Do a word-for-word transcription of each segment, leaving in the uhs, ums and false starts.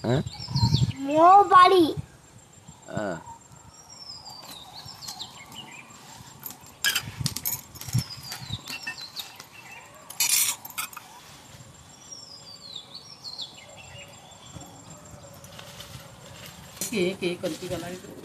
हैं? मो बाड़ी हाँ। के के करती गला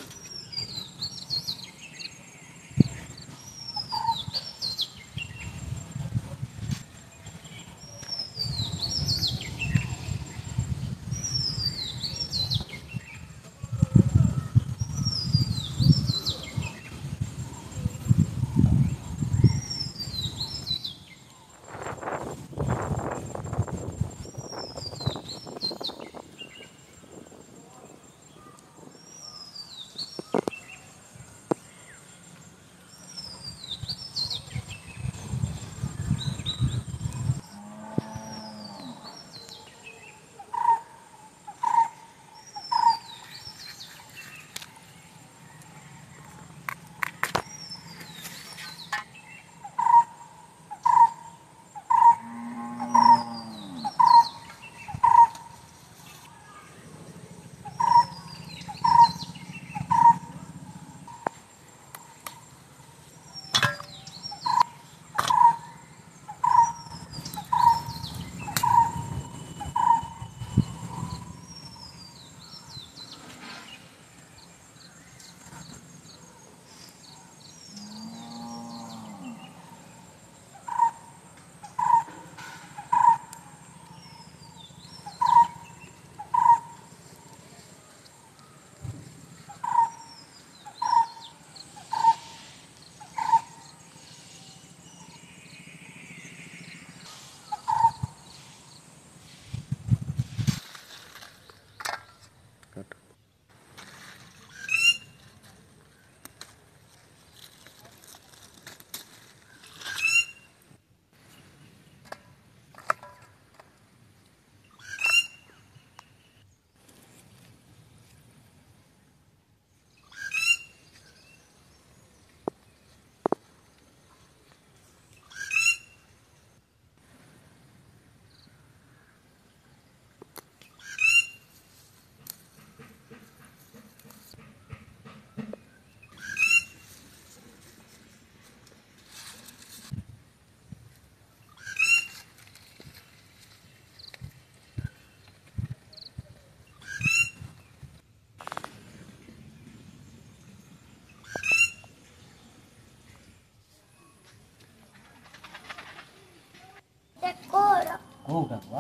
कोड़ा कोड़ा हुआ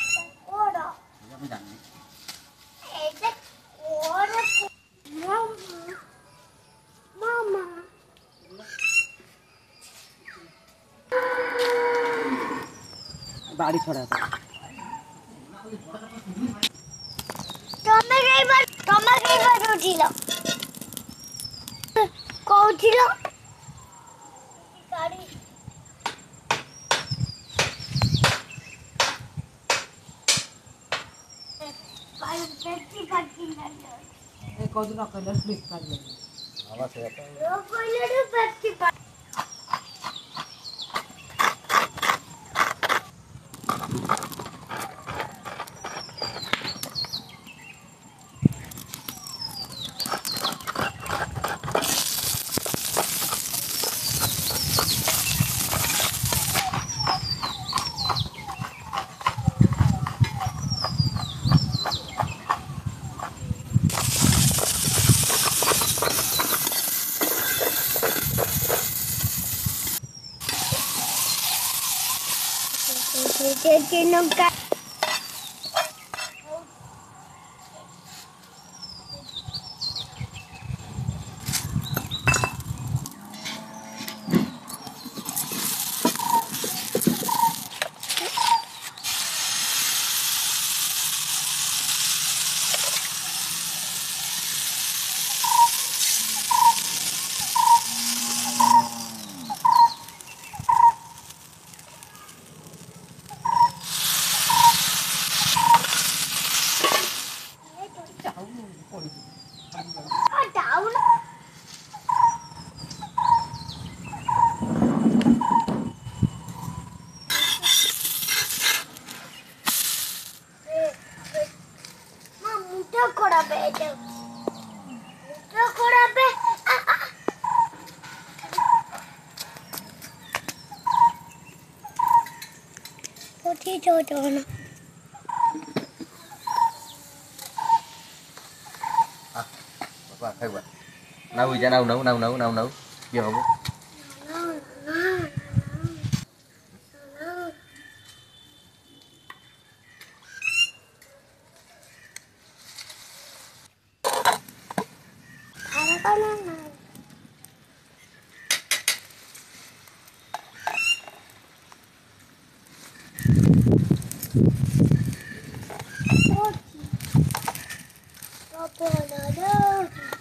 कोड़ा ये मैं जाननी ऐसे कोड़ा मामा बाड़ी छोड़ा था तमे कई बार तमे कई बार उठिलो को उठिलो गाड़ी पाई पेटी पाटी नहीं ए कोदिन अकेले स्लिप कर ले आवाज से आता है। रो कोइले पेटी पाटी नौका itu. Itu kurang be. Ah ah. Putih jodoh. Bapak, thay vậy. Nấu gì nấu nấu nấu nấu nấu nấu. Giờ không? Ada kanan. Apa ada?